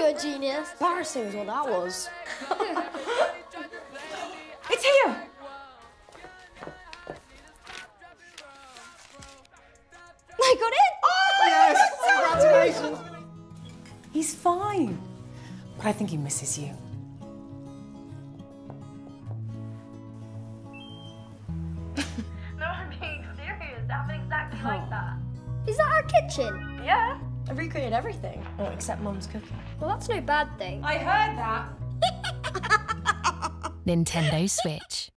you're a genius. Embarrassing is what that was. It's here! I got it! Oh, yes! Congratulations! He's fine. But I think he misses you. No, I'm being serious. It happened exactly like that. Is that our kitchen? Yeah. I recreated everything. Oh, except Mum's cooking. Well, that's no bad thing. I heard that. Nintendo Switch.